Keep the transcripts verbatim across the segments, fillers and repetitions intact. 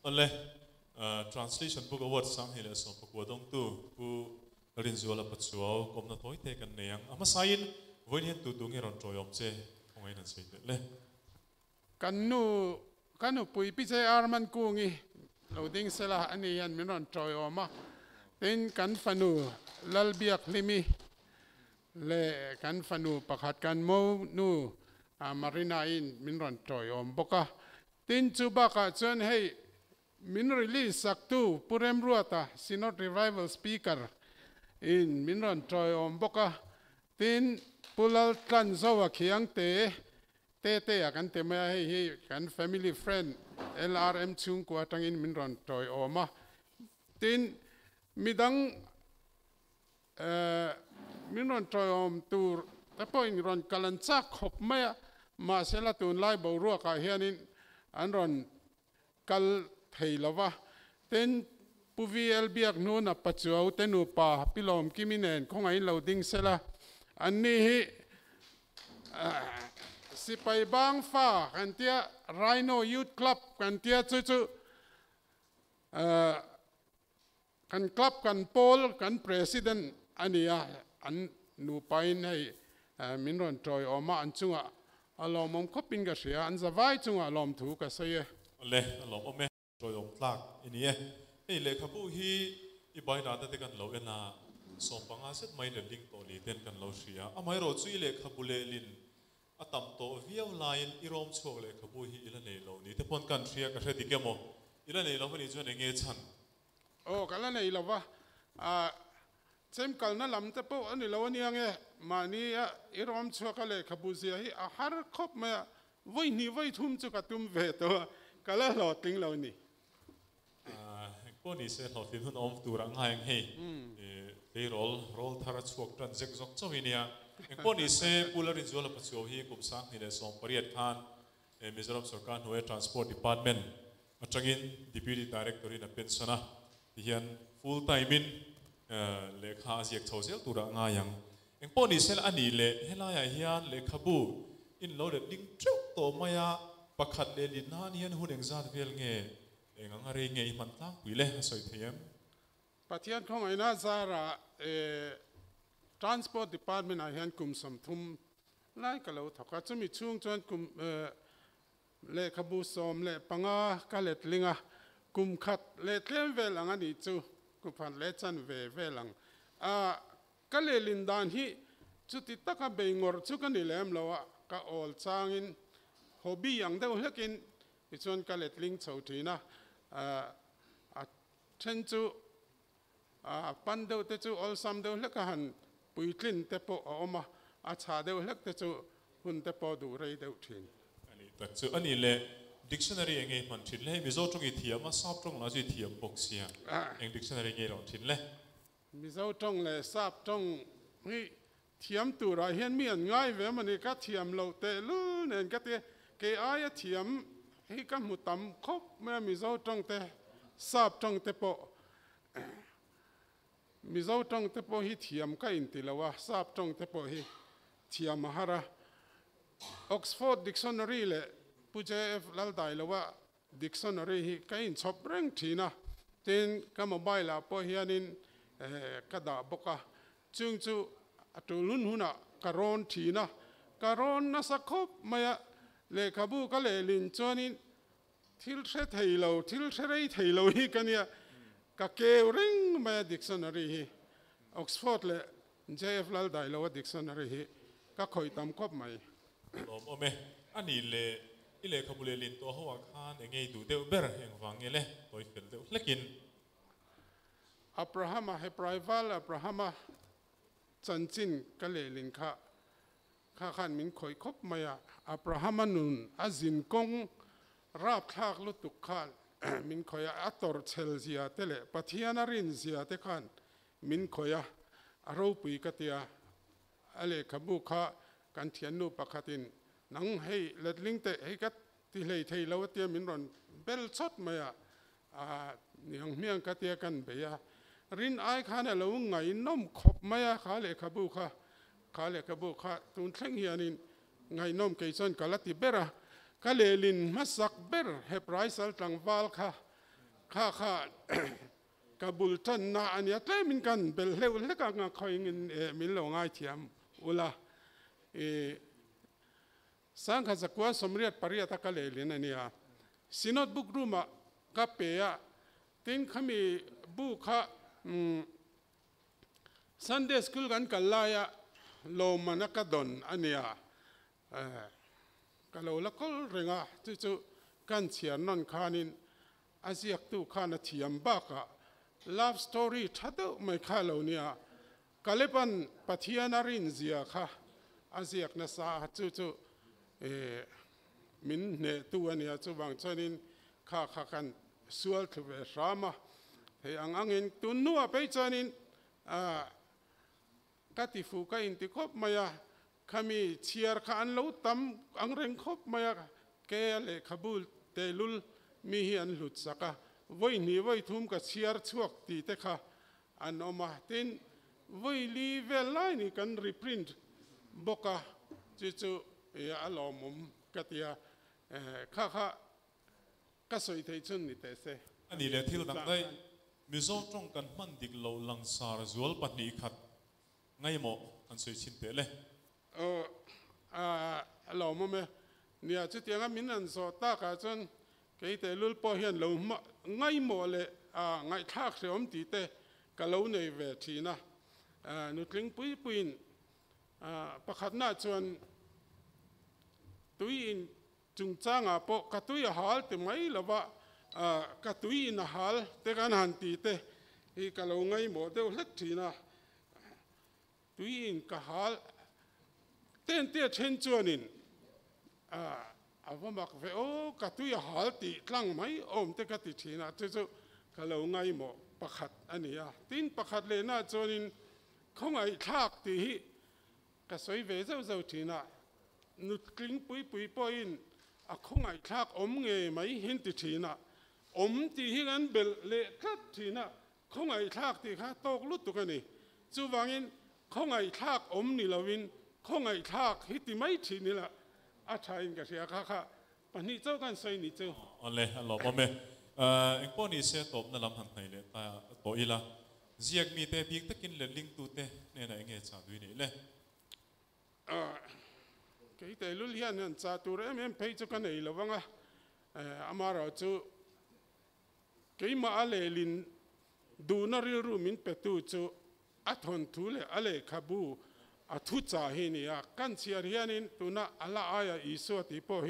อันเลย translation พวกวัดสังเหินสมพวกดงตูผู้รินซัวละปัจจุบันกรมนัทวิเทกันเนียงอามาสายน์วันนี้ตัวดุงเฮรอนจอยอมเจของไอ้นั่นสิเลยกันนูกันนูปุยพิเศษอาร์มันกูงี้เราดิ้งเสละอันนี้ยันมันรอนจอยออกมาเป็นกันฟันูลัลเบียกลิมิเล่กันฟันูประคัดกันโมนูอามารินาอินมันรอนจอยอมบกะตินจูบักจนให้มินรีลีสักตูปุเรมรัวตาซินอตรีไวเวลสปีกเกอร์อินมินรอนจอยอมบกะตินปุลลกันโซวะเขียงเตเตเตะกันเตมาให้กัน family friend เอล อาร์ เอ็ม ชุงกว่าตั้งอินมินรอนจอยออกมาตินมิดังเอ่อมินรอนจอยอมตูแต่พออินรอนกัลันซักขบไม่มาเสละตูนไล่บ่รัวกาเฮียนินอันรอนกัลเทลวะเต็นปูวีเอลเบียกนูนปัจจุบันเต็นูป่าพิลอมกิมินเนนของไอ้เหล่าดิ้งเสละอันนี้สิไปบางฟ้ากันเตียไรโนยูทคลับกันเตียจู่ๆกันคลับกันโพลกันประธานอันนี้อันนูไปในมินรอนจอยออกมาอันจุงอ่ะอารมณ์มันก็เป็นกระเสียอันจะไว้จุงอารมณ์ถูกกระเสียเลยอารมณ์อเมจอยอมพลากอันนี้เอ้เลยครับผู้ที่อีใบหน้าแต่กันเราเอ็น่ะสมบังอาเสร็จไม่เดือดลิงตัวนี้เต้นกันเราเสียอ่ะไม่รู้จุยเลยครับผู้เล่ลินอาตมโตเวียวไลน์อีรอมโชว์เลยครับผู้ที่อีละเนี่ยเรานี่แต่พอนกันเสียกันเสียติเกมออีละเนี่ยเราไม่ได้จวนเงี้ยชันโอ้กันละเนี่ยเราว่าอ่าเซมกันนั่นลำแต่พวกอันนี้เราเนี่ยไงมานี่อ่ะอีรอมโชว์กันเลยครับผู้เสียให้อาหารครบมาไว้นี่ไว้ทุ่มจุกตุ้มเวตัวกันละหลอดติ้งเรานี่อ่าพวกนี้เสร็จหลอดติ้งหุ่นอมตัวร่างกายให้เออโรลโรลทารัชวกจันเซ็กซ์จอวินีอ่ะพวกนี้เสร็จปูลารินจัวลาปัจจุบันกุมสังนี่เลยส่งปริยัติการเอมิโซรัมสุรการหน่วย transport department อัจฉริย deputy director นี่เป็นสนะที่ยัน full time in เอ่อเลขาเสียกเท่าเสียตัวร่างกายยังเองพวกนี้เสร็จอันนี้เลยเฮล่าอย่างยันเลขาบูอินเราเด็ดดิ้งจุกโตมายาประคัดเลลินนั่นยันหุ่นเองซาดเวลเงยเองอะไรเงยมันตั้งวิเล่สวยเทียมประเทศของไอ้น่าซาระเอ่อ transport department อาเฮียนกุมสมทุมไล่กันเราถ้าก็จะมีช่วงจนกุมเอ่อเลขบูสอมเลปังอากัเลตลิงากุมขัดเลเทียมเวลังอันนี้จูกุมพันเลจันเวเวลังอ่ากัเลลินดานฮีจุดที่ตะกับเบงอร์จุกันนี่แหลมเราอะก็ออลจางอินฮอบบี้อย่างเดียวเล็กินอีส่วนกัเลตลิงชาวทีนะอ่าเช่นจูอ่าปันเดียวแต่จูออลซัมเดียวเล็กหันปุยคลินแต่พอออกมาอาชาเดียวเล็กแต่จูหุ่นแต่พอดูไรเดียวทีนอันนี้แต่จูอันนี้เลย dictionary เองมันทิ้งเลยมิโซตรงอีเทียมมาทราบตรงนั้นจีเทียมบอกเสียเอง dictionary เองเราทิ้งเลยมิโซตรงเลยทราบตรงนี่เทียมตัวเราเห็นมีอันง่ายเว้ยมันนี่ก็เทียมเราแต่ลื้อเนี่ยก็เตะเกี่ยอเทียมให้ก็มุดต่ำครบเมื่อมิโซตรงแต่ทราบตรงแต่พอมิโซตรงแต่พอให้เทียมก็อินติละว่าทราบตรงแต่พอให้เทียมมหาระออกซฟอร์ดดิกชันนารีเลยผู้เจ้าเล่าได้ละว่าดิกชันนารีให้ก็อินชอบเร่งทีนะเต็นก็มาใบละพอเฮียนินเอ่อกระดาบกะจึงจูตัวลุ่นหุ่นอ่ะการอนทีนะการอนน่าสักครบมาเลขาบูก็เลยลินจวนินทิลเซทเฮโลทิลเซเรทเฮโลฮีกันเนี่ยก็เกลริงมาดิกชันนารีฮีออกซฟอร์ดเลยเจฟลัลได้แล้วว่าดิกชันนารีฮีก็คอยตามครบไหมโอ้โหอันนี้เลยอีเลขาบูเลลินตัวหัวข้านเองไงดูเดี๋ยวเบอร์เองฟังเงี้ยเลยตัวอีกเดี๋ยวเล็กินอับราฮัมให้ไพรวัลอับราฮัมจันจินก็เลยลินค่ะข้าขันมินคอยคบมาอับราฮัมนุนอาจินกงราบทากลุตุกขันมินคอยอัตอร์เชลเซียเตเลปัทยานารินเซียเตขันมินคอยอารูปีกติยาอะไรขบุขะกันเทียนนูปะขัดินนังให้เล็ดลิงเตให้กัดที่เลยไทยเราเตียมินรอนเบลชดมาอ่าอย่างเมียงกติยากันเบียรินไอข้าเนี่ยเราไงน้อมขบมาขาเลขบุขาขาเลขบุขาตุนเท่งเฮียนินไงน้อมเกยซอนกาลติเบระกาเลลินมาสักเบรเฮปไรสัลตังวาลค่ะข้าข้ากับบุลจันนาอันนี้เต้มินกันเบลเลวเล็กงาคอยเงินมิลลงง่ายเทียมอุลาสังขจักว่าสมเรียดปริยัติกะเลลินนี่ฮะสินอดบุกรูมากับเปียตินขมีบุกะซันเดย์สคูลกันกัลลายะโลมานักดอนอันนี้ฮะกัลโลละก็เรื่องอ่ะจู่ๆกันเชียนนนขานินอาเซียกตูขานาเทียมบักะ love story ทัดไม่ข้าเหล่านี้กัลเลปันปัทยานารินเซียค่ะอาเซียกนัสาจู่ๆเอมินเนตัวเนี่ยจู่บางชนินข้าข้ากันสวลทเวชรามาเฮียงอังอินตุนนัวไปชนินอ่ากัติฟูกัอินติคบมายาขมีเชียร์ขันเลวตั้มอังเริงคบมายาเกลขบุลเตลุลมีเฮียนหลุดสักะวันนี้วันทุ่มกับเชียร์ช่วงตีเตค่ะอันออกมาตินวันลีเวลไลน์กันรีพรินต์บอกะจู่ๆเอออารมณ์กัตยาเออข้าข้าก็สวยที่จุนนี่แต่เสอันนี้เลยที่เราดังได้มิโซตรงกันมันดิกเราลังสารจวลปัตนิขัดไงหมออันสวยชินเตเลยเอออ่าเราโมเมเนี่ยจุดที่งั้นมินันโซตากาจนเกี่ยแต่ลุลพอเห็นเราไงหมอเลยอ่าไงทักเสียมตีเตก็เราในเวทีนะอ่านุตลิงปุยปุยนอ่าประคัดหน้าจนตุยนจุงจ้างอ่ะปกกตุยหาลแต่ไม่ละว่าอ่ากตุยนหาลแต่กันหันตีเตอีก็เราไงหมอเดียวเล็กทีนะตุยนก็หาลเต้นเตี้ยเช่นจวนินอ่าอาว่ามักเวโอกะตุยหาลติตั้งไหมอมเตกติทีนะจู่ๆก็เราไงหมอประคัดอันนี้อ่ะตินประคัดเลยนะจวนินเขาไงทักตีก็สวยเวเจ้าเจ้าทีนะนุดกลิ้งปุยปุยปอยน์อะเขาไงทักอมเงยไหมเห็นติทีนะอมตีให้กันเบลเละทัดทีนะเขาไงทักตีข้าตกลุดตุกันนี่จู่วางินเขาไงทักอมนี่ละวินเขาไงทักฮิติไม่ทีนี่ละอาชายนกับเสียข้าข้าปนิเจ้ากันใส่นี่เจ้าอันเลยอันหลอกมาเมเอ่อเอ็งป้อนี่เสียตบนั่นลำหันไหนเลยแต่ตัวอีละเจียกมีแต่พิกตะกินเลลิงตูเตเนี่ยนะเอ็งเงี้ยชาด้วยนี่เลยเอ่อเกี่ยแต่ลุลเฮียนนั่นชาตัวเอ็มเอ็มเพย์จุกันนี่ละวังอ่ะเอ่ออามาเราจู่เกี่ยมาอะไรลินดูนาริรูมินเปตูจู่อัฐนทุเลอะไรขับูอาทุจ่าเฮนี่อ่ะกันเชียร์เฮียนินตัวน่ะอัลลาอายะอิสวติโพเฮ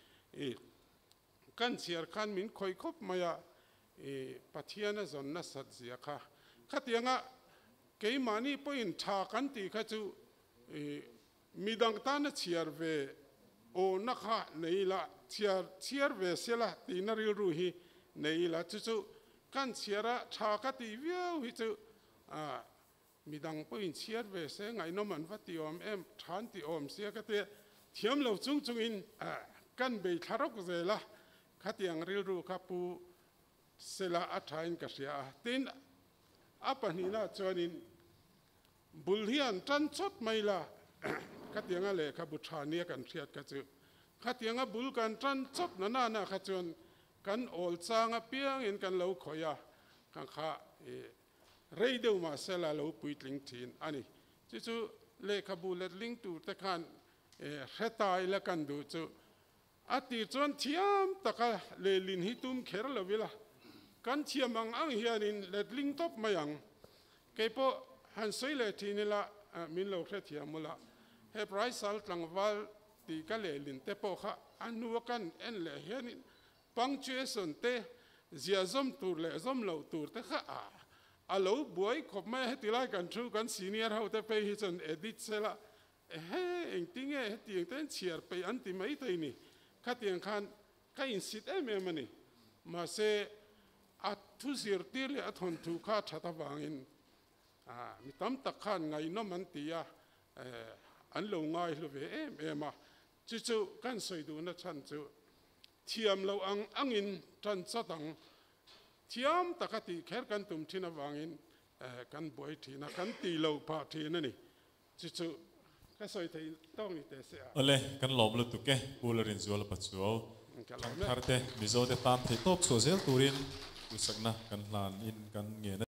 กันเชียร์ขันมินคอยคบมายาปัทยานะจนนัสสัตเสียค่ะขัดยังอ่ะเกี่ยมานี่พออินชากันตีขัดจู่มีดังตานะเชียร์เวโอนักฮะนี่ละเชียร์เชียร์เวเสียละตีนาริรูฮีนี่ละจู่ๆกันเชียร์ชากัดตีวิวฮิจู่อ่ามีดังปุ่นเชียร์เวเสไงน้องมันวัดติอมเอ็มทานติอมเสียก็เตะเทียมเราจุงจุงอินกันเบยทารกเจละขัดยังริรูขับปูเสละอัฐานก็เสียตินอัปนินาจวนินบุลเฮียนจันชดไม่ละขัดยังอะไรขับบุชานีกันเสียก็จืขัดยังบุลกันจันชดนั่นน่ะนะขัดจวนกันโอลซางเปียงอินกันเราขอยากันข้าเรียดมาเสละเราปุยลิงทีนอันนี้จู่ๆเลขาบุลเลลิงตูตะกันเออเฮตายละกันดูจู่อาทิตย์จวนเทียมตะกันเลลินฮิตุมเขรละวิละกันเทียมอังอังเฮียนินเลลิงตบมายังเก็บพอหันสวยเลทีนี่ละมินเราเทียมมุละเฮปไรสัลตังวัลตีกันเลลินเตปค่ะอันนัวกันเอ็นเลเฮียนินปังเจสันเตเจียซอมตูเลซอมเหล่าตูเตค่ะอาลูบวยขบไม่ให้ตีไล่กันชูกันซีเนียร์เขาแต่ไปให้จนเอดิตเสละเฮ้เองติ้งเอให้ตีเองเต้นเชียร์ไปอันตีไม่ได้นี่ข้าตียงคันข้าอินสิตเอเมมันนี่มาเสอัดทุสิร์ตีเลยอัดหนทุข้าชัดวางอินอ่ามีตั้มตะขันไงน้องมันตีอ่ะเอออันลงง่ายเลยเอเมมาจู่ๆกันสวยดูนะฉันจู่เทียมเราอังอังอินฉันสตังเทียมตะกติแค่กันตุ่มที่นวางอินกันบ่อยทีนะกันตีเราพาทีนั่นนี่จู่ๆก็สวยที่ต้องนี่แต่เสียอะไรกันหลอมเลยตุกแกปูลรินซัวละปัจจุบันทางคาร์เตมิโซเดตามที่ตบโซเซลตูรินกุศลนะกันลานอินกันเงีย